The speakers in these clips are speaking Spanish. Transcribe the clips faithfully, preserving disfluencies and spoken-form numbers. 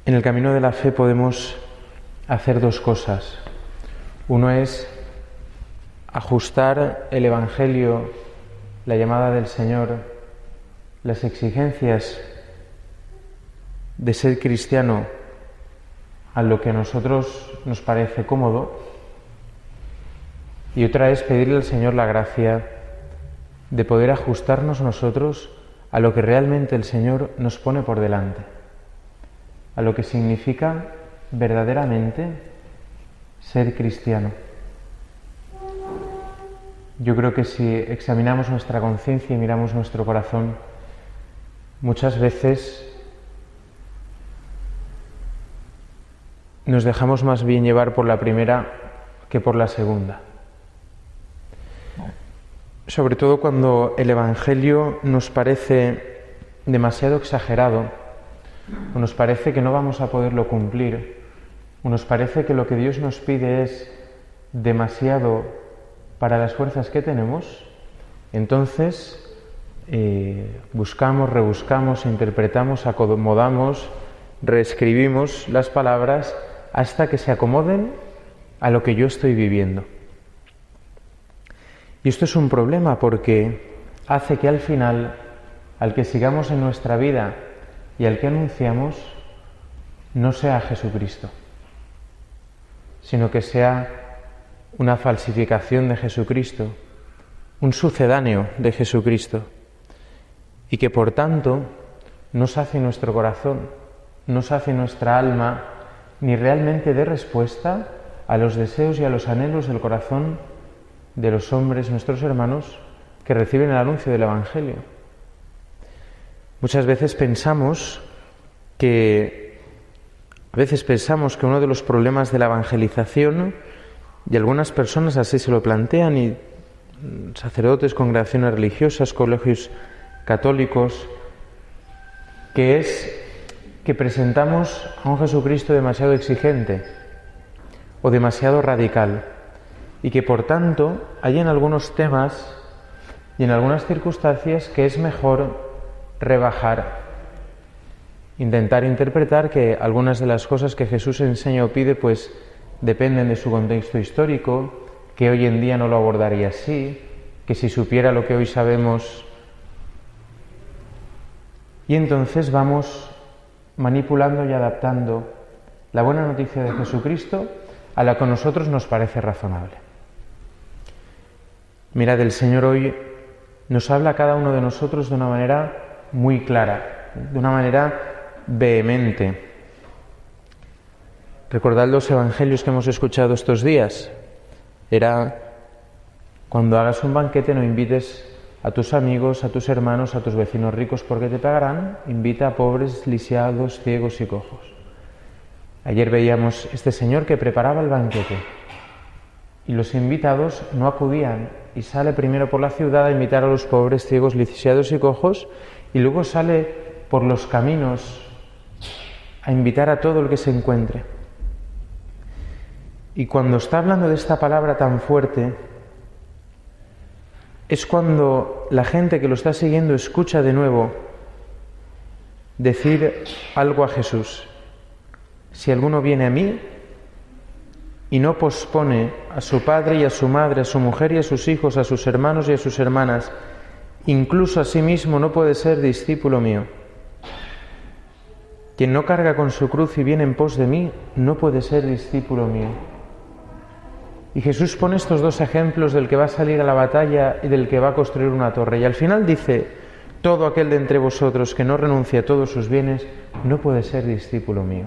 En el camino de la fe podemos hacer dos cosas. Uno es ajustar el Evangelio, la llamada del Señor, las exigencias de ser cristiano a lo que a nosotros nos parece cómodo, y otra es pedirle al Señor la gracia de poder ajustarnos nosotros a lo que realmente el Señor nos pone por delante, a lo que significa verdaderamente ser cristiano. Yo creo que si examinamos nuestra conciencia y miramos nuestro corazón, muchas veces nos dejamos más bien llevar por la primera que por la segunda. Sobre todo cuando el Evangelio nos parece demasiado exagerado, o nos parece que no vamos a poderlo cumplir, o nos parece que lo que Dios nos pide es demasiado para las fuerzas que tenemos, entonces eh, buscamos, rebuscamos, interpretamos, acomodamos, reescribimos las palabras hasta que se acomoden a lo que yo estoy viviendo. Y esto es un problema porque hace que al final, al que sigamos en nuestra vida y al que anunciamos, no sea Jesucristo, sino que sea una falsificación de Jesucristo, un sucedáneo de Jesucristo, y que por tanto no sacie nuestro corazón, no sacie nuestra alma, ni realmente dé respuesta a los deseos y a los anhelos del corazón de los hombres, nuestros hermanos, que reciben el anuncio del Evangelio. Muchas veces pensamos que a veces pensamos que uno de los problemas de la evangelización, y algunas personas así se lo plantean, y sacerdotes, congregaciones religiosas, colegios católicos, que es que presentamos a un Jesucristo demasiado exigente o demasiado radical, y que por tanto hay en algunos temas y en algunas circunstancias que es mejor rebajar, intentar interpretar que algunas de las cosas que Jesús enseña o pide pues dependen de su contexto histórico, que hoy en día no lo abordaría así, que si supiera lo que hoy sabemos. Y entonces vamos manipulando y adaptando la buena noticia de Jesucristo a la que a nosotros nos parece razonable. Mirad, el Señor hoy nos habla a cada uno de nosotros de una manera muy clara, de una manera vehemente. Recordad los evangelios que hemos escuchado estos días. Era: cuando hagas un banquete no invites a tus amigos, a tus hermanos, a tus vecinos ricos porque te pagarán, invita a pobres, lisiados, ciegos y cojos. Ayer veíamos este señor que preparaba el banquete y los invitados no acudían, y sale primero por la ciudad a invitar a los pobres, ciegos, lisiados y cojos, y luego sale por los caminos a invitar a todo el que se encuentre. Y cuando está hablando de esta palabra tan fuerte, es cuando la gente que lo está siguiendo escucha de nuevo decir algo a Jesús: si alguno viene a mí y no pospone a su padre y a su madre, a su mujer y a sus hijos, a sus hermanos y a sus hermanas, incluso a sí mismo, no puede ser discípulo mío. Quien no carga con su cruz y viene en pos de mí, no puede ser discípulo mío. Y Jesús pone estos dos ejemplos del que va a salir a la batalla y del que va a construir una torre. Y al final dice: todo aquel de entre vosotros que no renuncia a todos sus bienes, no puede ser discípulo mío.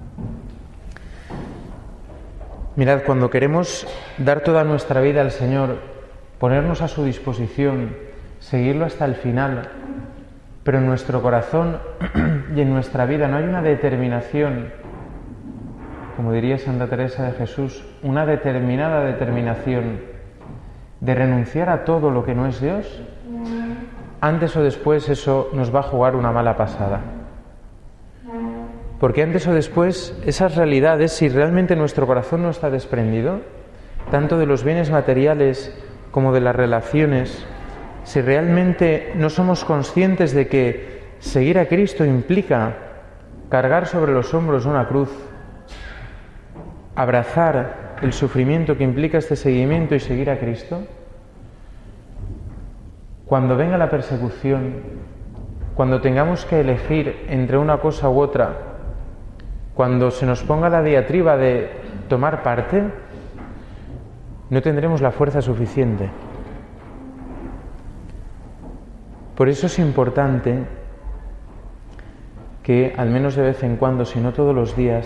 Mirad, cuando queremos dar toda nuestra vida al Señor, ponernos a su disposición, seguirlo hasta el final, pero en nuestro corazón y en nuestra vida no hay una determinación, como diría Santa Teresa de Jesús, una determinada determinación de renunciar a todo lo que no es Dios, antes o después eso nos va a jugar una mala pasada. Porque antes o después esas realidades, si realmente nuestro corazón no está desprendido, tanto de los bienes materiales como de las relaciones, si realmente no somos conscientes de que seguir a Cristo implica cargar sobre los hombros una cruz, abrazar el sufrimiento que implica este seguimiento y seguir a Cristo, cuando venga la persecución, cuando tengamos que elegir entre una cosa u otra, cuando se nos ponga la diatriba de tomar parte, no tendremos la fuerza suficiente. Por eso es importante que, al menos de vez en cuando, si no todos los días,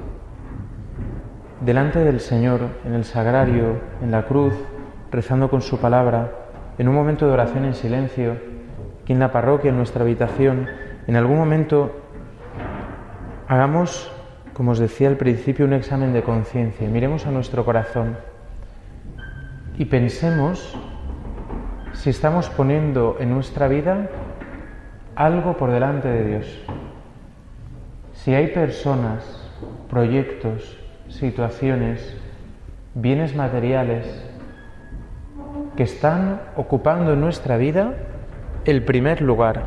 delante del Señor, en el sagrario, en la cruz, rezando con su palabra, en un momento de oración en silencio, aquí en la parroquia, en nuestra habitación, en algún momento hagamos, como os decía al principio, un examen de conciencia. Miremos a nuestro corazón y pensemos si estamos poniendo en nuestra vida algo por delante de Dios. Si hay personas, proyectos, situaciones, bienes materiales que están ocupando en nuestra vida el primer lugar,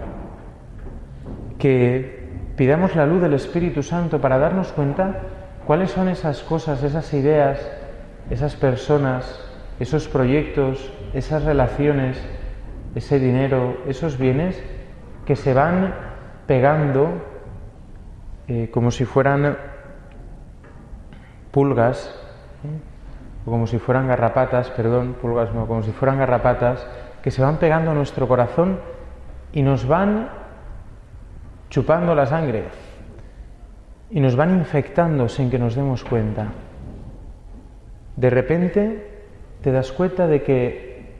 que pidamos la luz del Espíritu Santo para darnos cuenta cuáles son esas cosas, esas ideas, esas personas, esos proyectos, esas relaciones, ese dinero, esos bienes que se van pegando eh, como si fueran pulgas, ¿eh? o como si fueran garrapatas, perdón, pulgas no, como si fueran garrapatas, que se van pegando a nuestro corazón y nos van chupando la sangre y nos van infectando sin que nos demos cuenta. De repente te das cuenta de que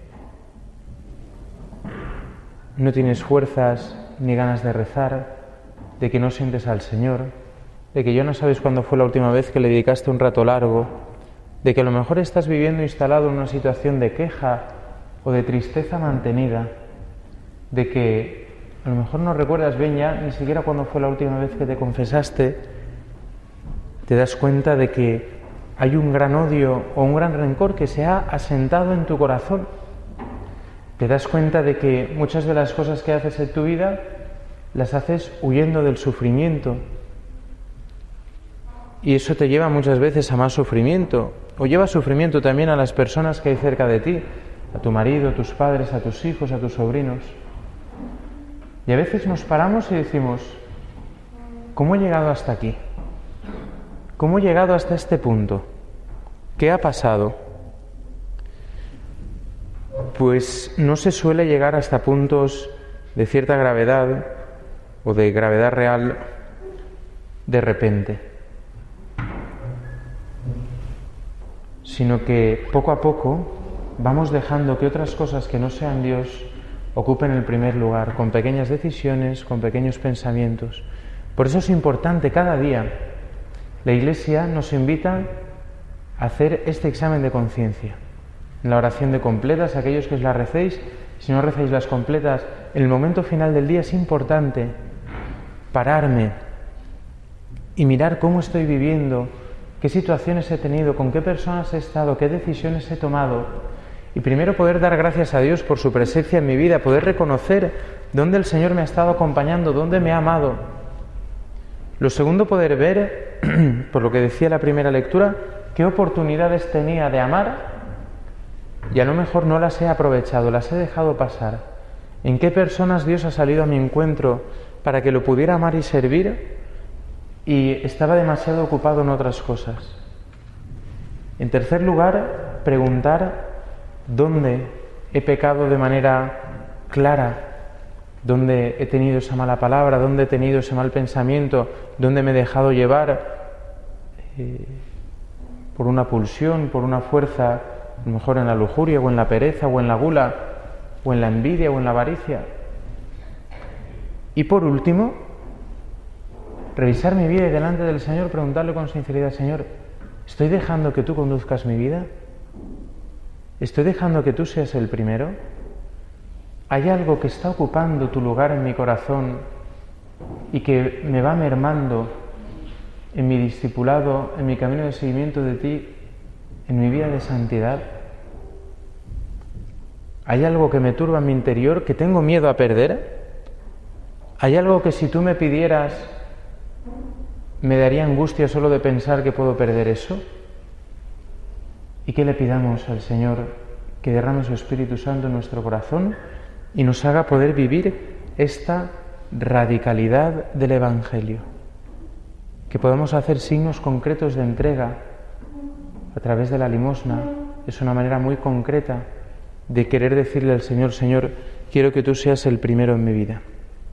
no tienes fuerzas ni ganas de rezar, de que no sientes al Señor, de que ya no sabes cuándo fue la última vez que le dedicaste un rato largo, de que a lo mejor estás viviendo instalado en una situación de queja o de tristeza mantenida, de que a lo mejor no recuerdas bien ya ni siquiera cuándo fue la última vez que te confesaste. Te das cuenta de que hay un gran odio o un gran rencor que se ha asentado en tu corazón. Te das cuenta de que muchas de las cosas que haces en tu vida las haces huyendo del sufrimiento. Y eso te lleva muchas veces a más sufrimiento. O lleva sufrimiento también a las personas que hay cerca de ti, a tu marido, a tus padres, a tus hijos, a tus sobrinos. Y a veces nos paramos y decimos, ¿cómo he llegado hasta aquí? ¿Cómo he llegado hasta este punto? ¿Qué ha pasado? Pues no se suele llegar hasta puntos de cierta gravedad o de gravedad real de repente, sino que poco a poco vamos dejando que otras cosas que no sean Dios ocupen el primer lugar, con pequeñas decisiones, con pequeños pensamientos. Por eso es importante cada día. La Iglesia nos invita a hacer este examen de conciencia. En la oración de completas, aquellos que os la recéis, si no recéis las completas, en el momento final del día es importante pararme y mirar cómo estoy viviendo, qué situaciones he tenido, con qué personas he estado, qué decisiones he tomado. Y primero poder dar gracias a Dios por su presencia en mi vida, poder reconocer dónde el Señor me ha estado acompañando, dónde me ha amado. Lo segundo, poder ver, por lo que decía la primera lectura, qué oportunidades tenía de amar y a lo mejor no las he aprovechado, las he dejado pasar. En qué personas Dios ha salido a mi encuentro para que lo pudiera amar y servir y estaba demasiado ocupado en otras cosas. En tercer lugar, preguntar dónde he pecado de manera clara, dónde he tenido esa mala palabra, dónde he tenido ese mal pensamiento, dónde me he dejado llevar eh, por una pulsión, por una fuerza, a lo mejor en la lujuria o en la pereza o en la gula o en la envidia o en la avaricia. Y por último, revisar mi vida y delante del Señor preguntarle con sinceridad, Señor, ¿estoy dejando que tú conduzcas mi vida? ¿Estoy dejando que tú seas el primero? ¿Hay algo que está ocupando tu lugar en mi corazón y que me va mermando en mi discipulado, en mi camino de seguimiento de ti, en mi vida de santidad? ¿Hay algo que me turba en mi interior, que tengo miedo a perder? ¿Hay algo que si tú me pidieras me daría angustia solo de pensar que puedo perder eso. Y que le pidamos al Señor que derrame su Espíritu Santo en nuestro corazón y nos haga poder vivir esta radicalidad del Evangelio. Que podamos hacer signos concretos de entrega a través de la limosna. Es una manera muy concreta de querer decirle al Señor: Señor, quiero que tú seas el primero en mi vida.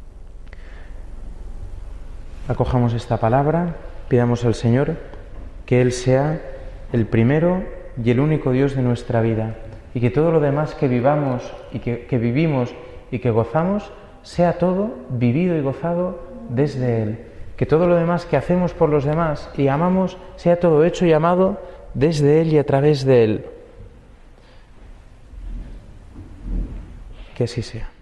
Acojamos esta palabra, pidamos al Señor que Él sea el primero y el único Dios de nuestra vida, y que todo lo demás que vivamos y que, que vivimos y que gozamos sea todo vivido y gozado desde Él. Que todo lo demás que hacemos por los demás y amamos sea todo hecho y amado desde Él y a través de Él. Que así sea.